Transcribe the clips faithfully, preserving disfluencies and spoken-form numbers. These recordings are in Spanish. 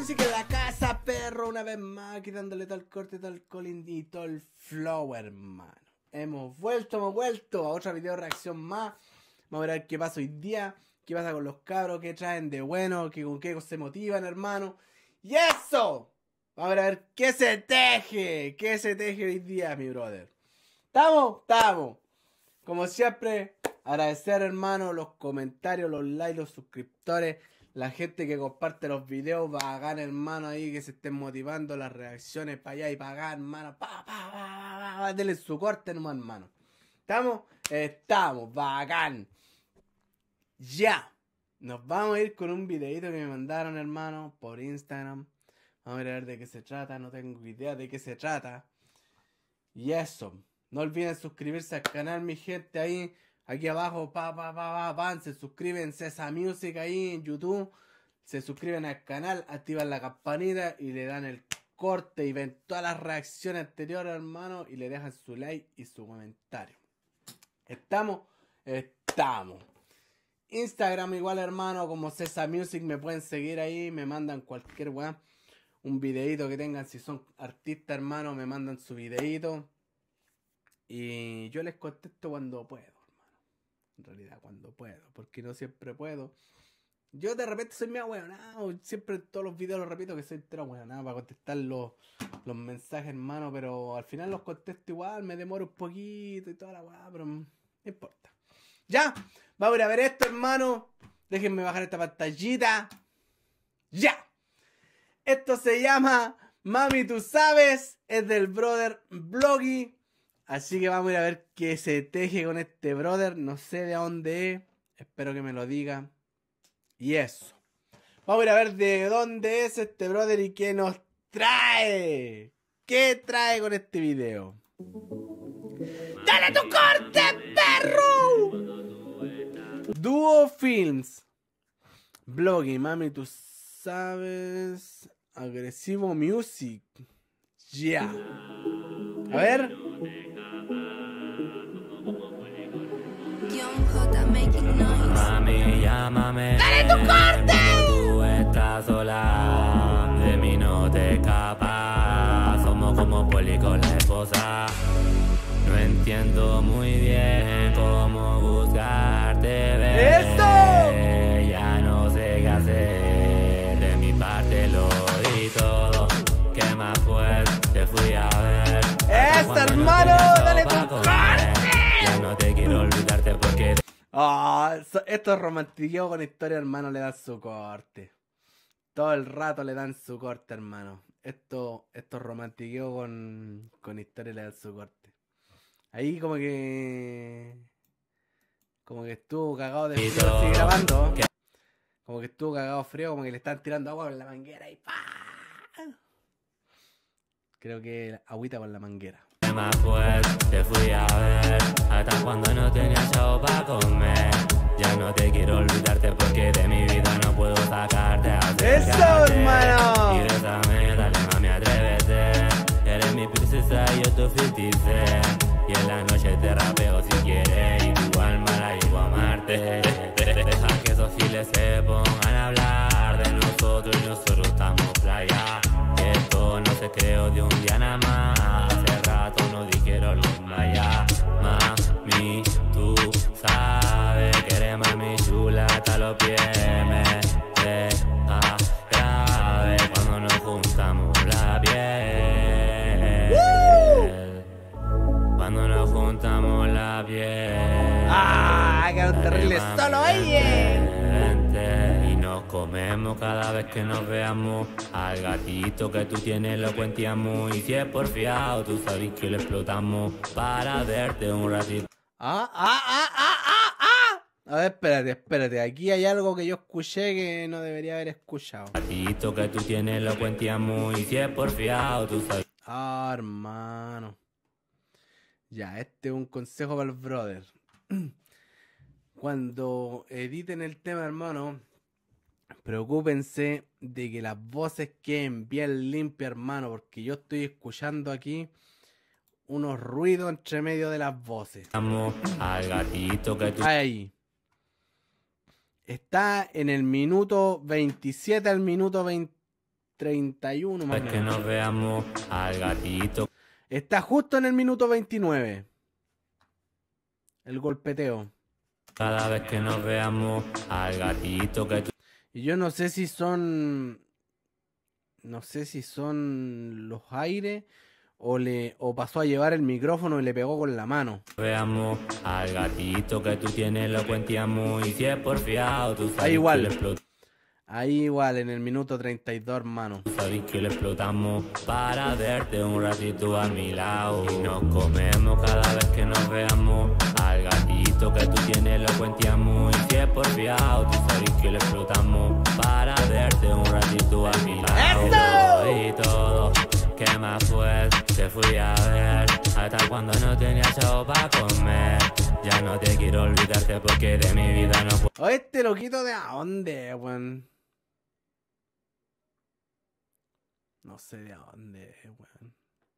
Music en la casa, perro, una vez más, quitándole todo el corte, todo el colín y todo el flow, hermano. Hemos vuelto, hemos vuelto a otra video reacción más. Vamos a ver qué pasa hoy día, qué pasa con los cabros, qué traen de bueno, qué, con qué se motivan, hermano. ¡Y eso! Vamos a ver qué se teje, qué se teje hoy día, mi brother. ¿Estamos? Estamos. Como siempre, agradecer, hermano, los comentarios, los likes, los suscriptores, la gente que comparte los videos, bacán, hermano, ahí que se estén motivando, las reacciones para allá y para acá, hermano. Pa, pa, pa, pa, denle su corte nomás, hermano. ¿Estamos? Estamos, bacán. Ya. Nos vamos a ir con un videito que me mandaron, hermano, por Instagram. Vamos a ver de qué se trata, no tengo idea de qué se trata. Y eso. No olviden suscribirse al canal, mi gente, ahí. Aquí abajo, pa, pa, pa, pa, pan, se suscriben Cesa Music ahí en YouTube. Se suscriben al canal, activan la campanita y le dan el corte y ven todas las reacciones anteriores, hermano. Y le dejan su like y su comentario. ¿Estamos? Estamos. Instagram igual, hermano, como Cesa Music, me pueden seguir ahí, me mandan cualquier weá. Un videito que tengan, si son artistas, hermano, me mandan su videito. Y yo les contesto cuando puedo, hermano. En realidad, cuando puedo, porque no siempre puedo. Yo de repente soy medio weonado, siempre en todos los videos lo repito que soy entero weonado para contestar los, los mensajes, hermano, pero al final los contesto igual, me demoro un poquito y toda la weá, pero no importa. Ya, vamos a ir a ver esto, hermano. Déjenme bajar esta pantallita. Ya. Esto se llama Mami Tú Sabes, es del brother Vloggy. Así que vamos a ir a ver qué se teje con este brother. No sé de dónde es. Espero que me lo diga. Y eso. Vamos a ir a ver de dónde es este brother y qué nos trae. ¿Qué trae con este video? ¡Dale tu corte, perro! Duo Films. Vloggy, Mami Tú Sabes. Agresivo Music. Ya. Yeah. A ver. Mami, llámame. ¡Dale tu corte! Tú estás sola, de mí no te escapas. Somos como Poli con la esposa. No entiendo muy bien cómo buscarte, bebé. ¡Eso! Ya no sé qué hacer. De mi parte lo di todo. ¿Qué más pues? Te fui a ver. ¡Eso, hermano! ¡Dale tu corte! Ya no te quiero olvidarte porque... Oh, estos romantiqueos con historia, hermano, le dan su corte. Todo el rato le dan su corte, hermano. Esto, estos romantiqueos con, con historia le dan su corte. Ahí como que... Como que estuvo cagado de frío, sigue grabando. Como que estuvo cagado frío, como que le están tirando agua con la manguera y ¡pah! Creo que agüita con la manguera. Más pues, te fui a ver hasta cuando no tenía chavo para comer. Ya no te quiero olvidarte porque de mi vida no puedo sacarte. ¡Eso, hermano! Y bésame, dale mami, atrévete. Eres mi princesa y yo tu fifty. Y en la noche te rapeo si quieres y tu alma la llevo a amarte. Deja que esos giles se pongan a hablar de nosotros y nosotros estamos playa. Esto no se creó de un día nada más. Hace rato nos dijeron los mayas. Mami, tú sabes que eres mami chula hasta los pies. Me deja grave cuando nos juntamos la piel. ¡Woo! Cuando nos juntamos la piel. ¡Ah! ¡Qué un terrible solo, oye! Y nos comemos cada vez que nos veamos. Al gatito que tú tienes lo cuenteamos. Y si es porfiado, tú sabes que lo explotamos para verte un ratito. ¡Ah, ah, ah, ah, ah, ah! A ver, espérate, espérate. Aquí hay algo que yo escuché que no debería haber escuchado. Gatito que tú tienes lo cuenteamos. Y si es porfiado, tú sabes. Ah, hermano. Ya, este es un consejo para el brother. Cuando editen el tema, hermano, preocúpense de que las voces queden bien limpias, hermano, porque yo estoy escuchando aquí unos ruidos entre medio de las voces. Vamos al gatito que tú... Ahí. Está en el minuto veintisiete al minuto veinte, treinta y uno más o Es que menos. nos veamos al gatito. Está justo en el minuto veintinueve. El golpeteo. Cada vez que nos veamos al gatito que tú Y yo no sé si son... No sé si son los aires o, le, o pasó a llevar el micrófono y le pegó con la mano. veamos al gatito que tú tienes lo cuenteamos y si es porfiado tú sabes Ahí igual. que le explotamos. Ahí igual, en el minuto treinta y dos, hermano. Sabes que le explotamos para verte un ratito a mi lado. Y nos comemos cada vez que nos veamos al gatito que tú tienes lo cuenteamos y si es porfiado tú sabes que le explotamos para verte un ratito a mi lado. ¡Eso! Y todo, ¿qué más pues? Te fui a ver hasta cuando no tenía chavo para comer. Ya no te quiero olvidarte porque de mi vida no puedo. O este loquito de a dónde, weón. No sé de a dónde, weón.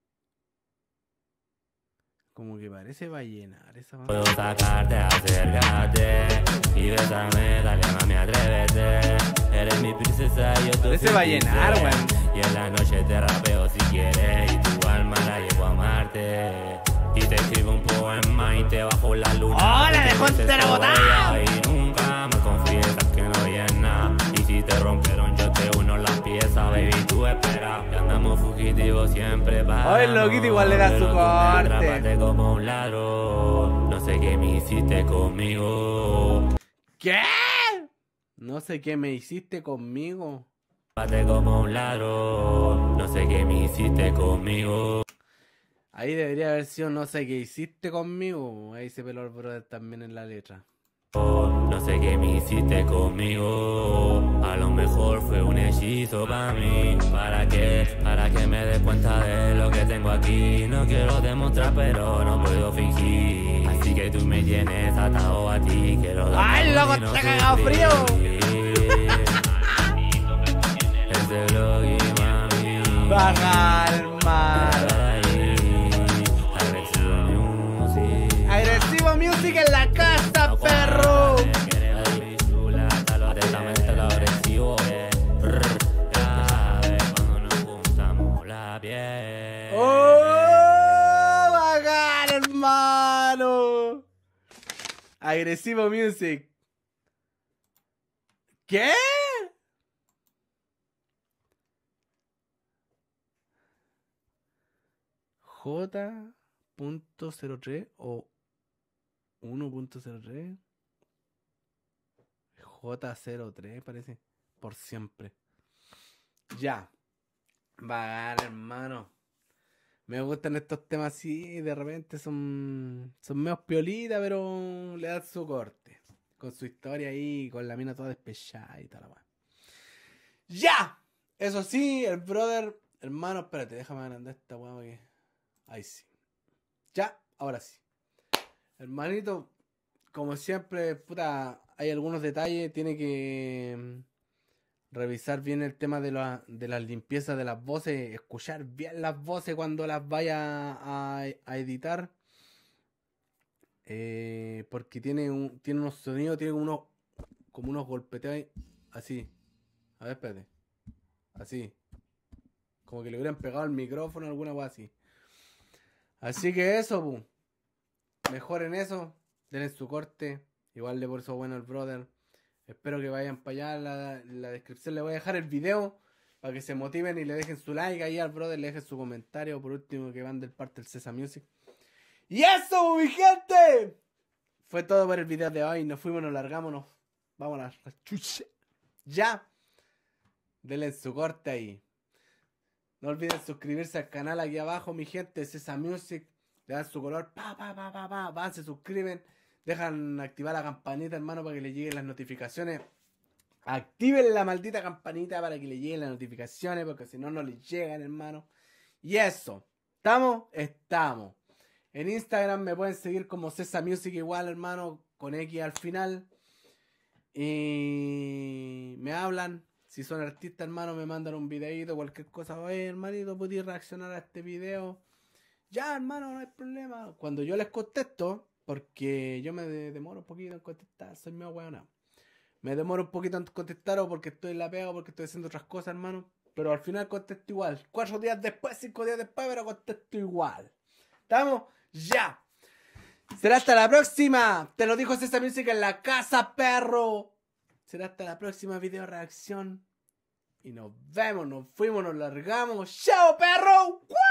Como que parece ballenar esa mano. Puedo sacarte, acércate y besarme, dale mami, atrévete. Eres mi princesa y yo tu Parece ballenar, princesa. weón. Y en la noche te rapeo si quieres y tu alma la llevo a amarte. Y te escribo un poema y te bajo la luna. ¡Oh, la porque dejó dices entera que botada! voy a ir, nunca me confiesas que no oyes nada. Y si te rompieron yo te uno las piezas, baby, tú espera. Que andamos fugitivos siempre para. Ay, el loquito igual le da su corte. Atrápate como un ladrón. No sé qué me hiciste conmigo. ¿Qué? No sé qué me hiciste conmigo. Atrápate como un ladrón. No sé qué me hiciste conmigo. Ahí debería haber sido no sé qué hiciste conmigo. Ahí se peló el brother también en la letra. No sé qué me hiciste conmigo. A lo mejor fue un hechizo para mí. ¿Para qué? Para que me dé cuenta de lo que tengo aquí. No quiero demostrar pero no puedo fingir. Así que tú me tienes atado a ti. Quiero ¡Ay, loco, y no está cagado frío! Ese blog y mami. Baja, hermano. Agresivo Music en la casa, perro. ¡Oh! Bajar, hermano. Agresivo Music. ¿Qué? J punto cero tres o uno punto cero tres J cero tres parece. Por siempre. Ya. Vagar, hermano. Me gustan estos temas así. De repente son. Son medio piolitas, pero le dan su corte. Con su historia ahí. Con la mina toda despechada y tal. ¡Ya! Eso sí, el brother. Hermano, espérate, déjame agrandar esta weá que. Ahí sí. Ya, ahora sí. Hermanito, como siempre, puta, hay algunos detalles, tiene que mm, revisar bien el tema de, la, de las limpiezas de las voces, escuchar bien las voces cuando las vaya a, a editar. Eh, porque tiene, un, tiene unos sonidos, tiene como unos, como unos golpeteos ahí, así. A ver, espérate. Así. Como que le hubieran pegado el micrófono o alguna cosa así. Así que eso, pu. Mejoren eso. Denle su corte. Igual de por eso bueno el brother. Espero que vayan para allá. En la, en la descripción le voy a dejar el video. Para que se motiven y le dejen su like ahí al brother. Le dejen su comentario. Por último que van del parte del César Music. ¡Y eso, mi gente! Fue todo por el video de hoy. Nos fuimos, nos largamos. Nos vamos a la chucha. Ya. Denle su corte ahí. No olviden suscribirse al canal aquí abajo, mi gente, César Music. Le dan su color, pa, pa, pa, pa, pa, van, se suscriben. Dejan activar la campanita, hermano, para que le lleguen las notificaciones. Activen la maldita campanita para que le lleguen las notificaciones, porque si no, no les llegan, hermano. Y eso, ¿estamos? Estamos. En Instagram me pueden seguir como César Music igual, hermano, con X al final. Y me hablan. Si son artistas, hermano, me mandan un videito, cualquier cosa. Oye, hermanito, ¿podéis reaccionar a este video? Ya, hermano, no hay problema. Cuando yo les contesto, porque yo me de- demoro un poquito en contestar, soy medio weón. Me demoro un poquito en contestar o porque estoy en la pega o porque estoy haciendo otras cosas, hermano. Pero al final contesto igual. Cuatro días después, cinco días después, pero contesto igual. ¿Estamos? Ya. Será hasta la próxima. Te lo dijo César Music en la casa, perro. Será hasta la próxima video reacción. Y nos vemos, nos fuimos, nos largamos. ¡Chao, perro!